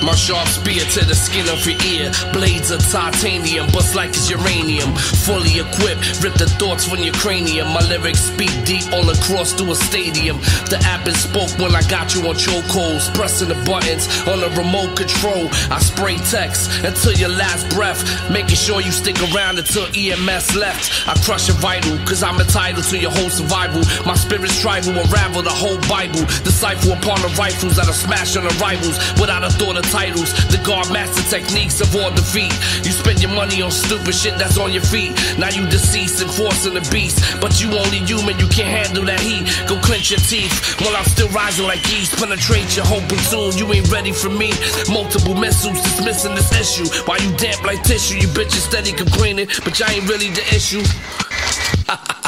My sharp spear to the skin of your ear. Blades of titanium, bust like it's uranium. Fully equipped, rip the thoughts from your cranium. My lyrics speak deep all across through a stadium. The app is spoke when I got you on chokeholds. Pressing the buttons on the remote control. I spray text until your last breath, making sure you stick around until EMS left. I crush your vital, cause I'm entitled to your whole survival. My spirit's tribal, unravel the whole Bible. Decipher upon the rifles that'll smash on the rivals without a thought of titles. The guard master techniques of all defeat. You spend your money on stupid shit that's on your feet. Now you deceased, enforcing the beast. But you only human, you can't handle that heat. Go clench your teeth while I'm still rising like yeast. Penetrate your whole platoon, you ain't ready for me. Multiple missiles dismissing this issue. While you damp like tissue, you bitches steady complaining, but y'all ain't really the issue.